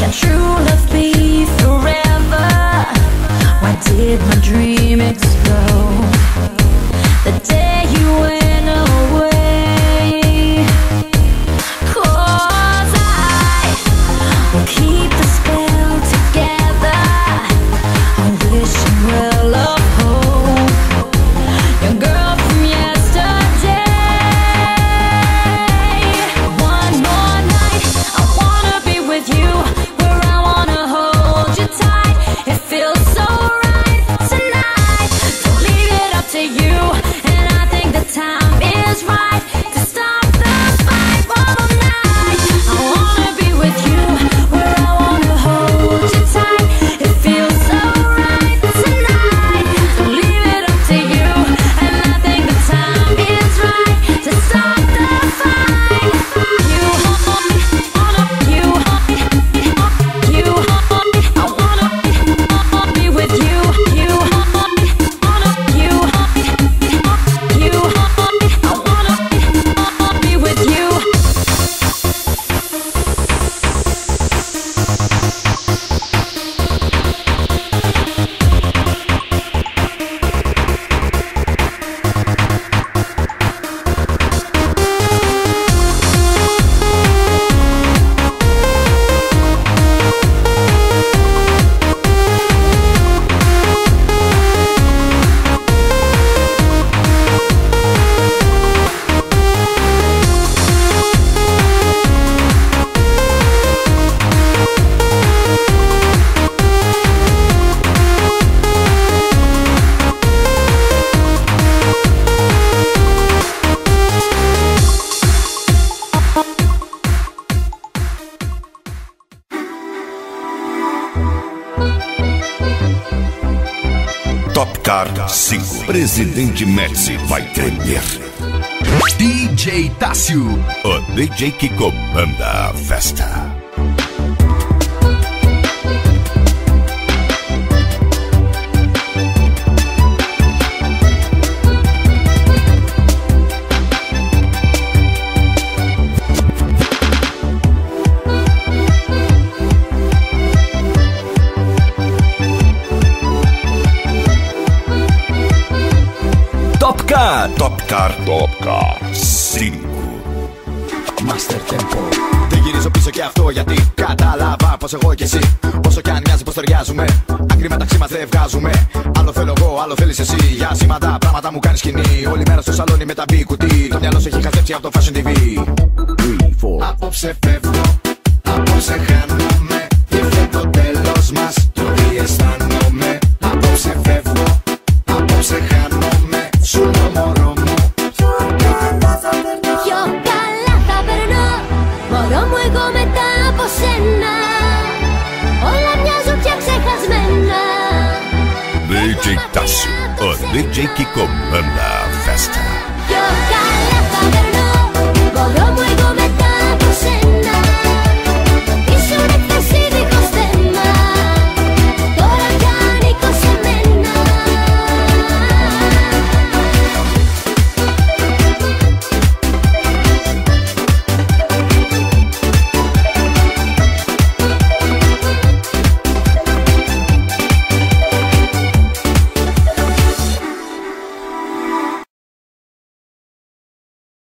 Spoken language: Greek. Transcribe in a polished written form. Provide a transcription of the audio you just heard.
Can true love be forever? Why did my dream explode the day you went away? 'Cause I will keep the spell together. I wish you well of hope, your girl from yesterday. One more night, I wanna be with you, where I wanna hold you tight. It feels so right tonight. Don't leave it up to you, and I think the time is right to stop the fight. One more night, I wanna be with you, where I wanna hold you tight. It feels so right tonight. Don't leave it up to you, and I think the time is right to stop the fight. You hold me, you hold me, you hold me. I wanna be with you. You hold me, you hold me, you hold me. I wanna be with you. Top Car 5. Presidente Médici vai tremer. DJ Tássio, O DJ que comanda a festa. Top Car 5. Master Tempo. Δεν γυρίζω πίσω και αυτό γιατί κατάλαβα πως εγώ και εσύ, όσο κι αν μοιάζει πως ταιριάζουμε, άκρη μεταξύ μας δεν βγάζουμε. Άλλο θέλω εγώ, άλλο θέλεις εσύ. Για σήματα πράγματα μου κάνεις σκηνή. Όλη μέρα στο σαλόνι με τα μπι κουτί. Το μυαλό σου έχει χαζέψει από το Fashion TV. 3, 4. Απόψε φεύγω, απόψε χάνομαι. Ήρθε το τέλος μας, το τι αισθάνομαι. Απόψε φεύγω, απόψε χάνομαι. Σου λέω μωρό μου. Yo καλά θα περνώ, μωρό μου εγώ μετά από σένα. Όλα μοιάζουν πια ξεχασμένα. DJ Tássio, o DJ que comanda a festa.